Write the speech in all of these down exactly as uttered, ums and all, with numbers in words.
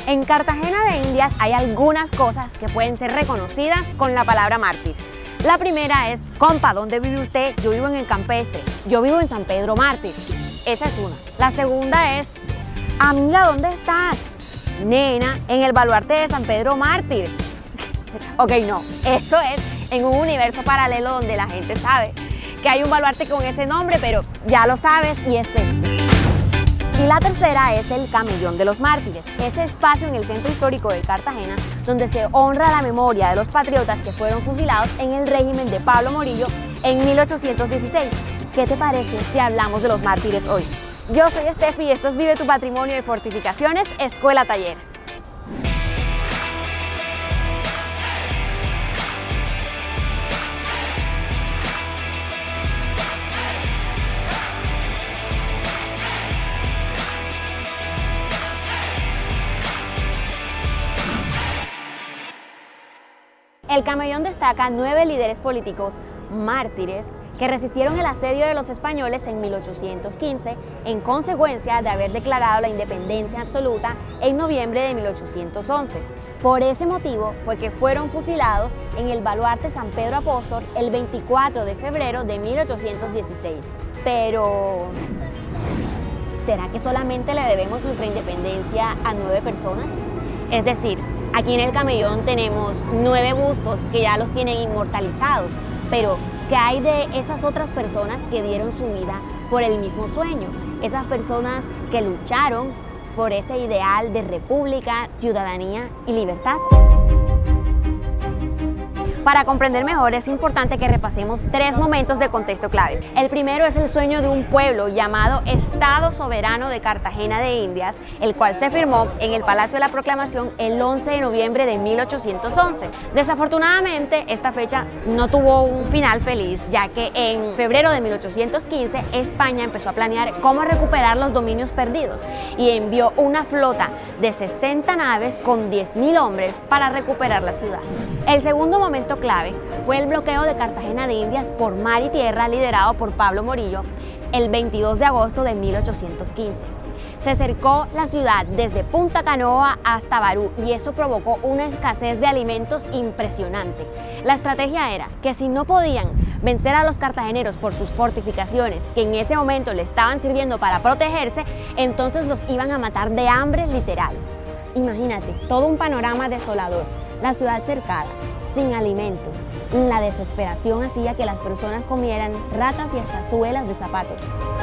En Cartagena de Indias hay algunas cosas que pueden ser reconocidas con la palabra mártir. La primera es, compa, ¿dónde vive usted? Yo vivo en el Campestre, yo vivo en San Pedro Mártir. Esa es una. La segunda es, amiga, ¿dónde estás? Nena, en el baluarte de San Pedro Mártir. Ok, no, eso es en un universo paralelo donde la gente sabe que hay un baluarte con ese nombre, pero ya lo sabes y es este. Y la tercera es el Camellón de los Mártires, ese espacio en el centro histórico de Cartagena donde se honra la memoria de los patriotas que fueron fusilados en el régimen de Pablo Morillo en mil ochocientos dieciséis. ¿Qué te parece si hablamos de los mártires hoy? Yo soy Steffi y esto es Vive tu Patrimonio de Fortificaciones, Escuela Taller. El Camellón destaca nueve líderes políticos mártires que resistieron el asedio de los españoles en mil ochocientos quince en consecuencia de haber declarado la independencia absoluta en noviembre de mil ochocientos once. Por ese motivo fue que fueron fusilados en el baluarte San Pedro Apóstol el veinticuatro de febrero de mil ochocientos dieciséis. Pero, ¿será que solamente le debemos nuestra independencia a nueve personas? Es decir, aquí en el Camellón tenemos nueve bustos que ya los tienen inmortalizados, pero ¿qué hay de esas otras personas que dieron su vida por el mismo sueño? Esas personas que lucharon por ese ideal de república, ciudadanía y libertad. Para comprender mejor es importante que repasemos tres momentos de contexto clave. El primero es el sueño de un pueblo llamado Estado Soberano de Cartagena de Indias, el cual se firmó en el Palacio de la Proclamación el once de noviembre de mil ochocientos once. Desafortunadamente, esta fecha no tuvo un final feliz, ya que en febrero de mil ochocientos quince España empezó a planear cómo recuperar los dominios perdidos y envió una flota de sesenta naves con diez mil hombres para recuperar la ciudad. El segundo momento clave fue el bloqueo de Cartagena de Indias por mar y tierra liderado por Pablo Morillo el veintidós de agosto de mil ochocientos quince. Se cercó la ciudad desde Punta Canoa hasta Barú y eso provocó una escasez de alimentos impresionante. La estrategia era que si no podían vencer a los cartageneros por sus fortificaciones, que en ese momento le estaban sirviendo para protegerse, entonces los iban a matar de hambre literal. Imagínate, todo un panorama desolador. La ciudad cercada, sin alimentos. La desesperación hacía que las personas comieran ratas y hasta suelas de zapatos.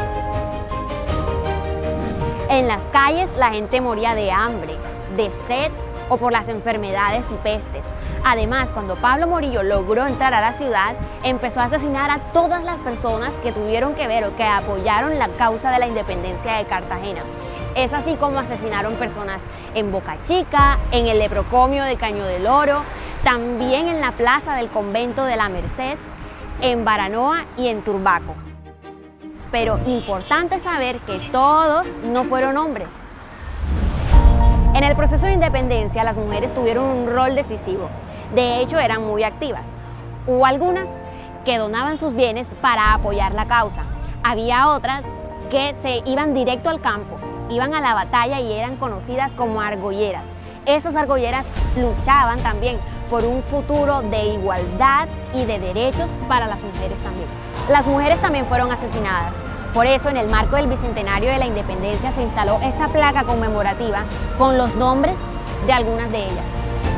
En las calles la gente moría de hambre, de sed o por las enfermedades y pestes. Además, cuando Pablo Morillo logró entrar a la ciudad, empezó a asesinar a todas las personas que tuvieron que ver o que apoyaron la causa de la independencia de Cartagena. Es así como asesinaron personas en Boca Chica, en el Leprocomio de Caño del Oro, también en la plaza del convento de la Merced, en Baranoa y en Turbaco. Pero importante saber que todos no fueron hombres. En el proceso de independencia las mujeres tuvieron un rol decisivo, de hecho eran muy activas. Hubo algunas que donaban sus bienes para apoyar la causa, había otras que se iban directo al campo, iban a la batalla y eran conocidas como argolleras. Esas argolleras luchaban también por un futuro de igualdad y de derechos para las mujeres también. Las mujeres también fueron asesinadas. Por eso, en el marco del Bicentenario de la Independencia se instaló esta placa conmemorativa con los nombres de algunas de ellas.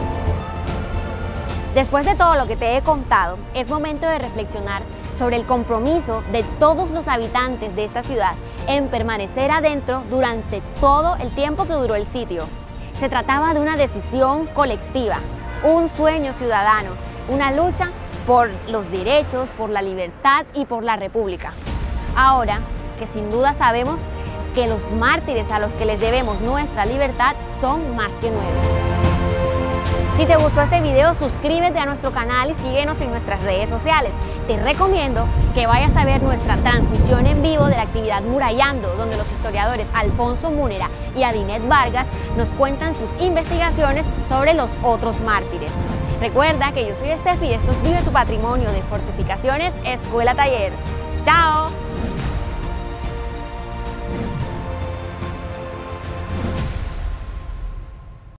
Después de todo lo que te he contado, es momento de reflexionar sobre el compromiso de todos los habitantes de esta ciudad en permanecer adentro durante todo el tiempo que duró el sitio. Se trataba de una decisión colectiva, un sueño ciudadano, una lucha por los derechos, por la libertad y por la república. Ahora que sin duda sabemos que los mártires a los que les debemos nuestra libertad son más que nueve. Si te gustó este video, suscríbete a nuestro canal y síguenos en nuestras redes sociales. Te recomiendo que vayas a ver nuestra transmisión en vivo de la actividad Murallando, donde los historiadores Alfonso Múnera y Adinet Vargas nos cuentan sus investigaciones sobre los otros mártires. Recuerda que yo soy Steffi y esto es Vive tu Patrimonio de Fortificaciones Escuela Taller. ¡Chao!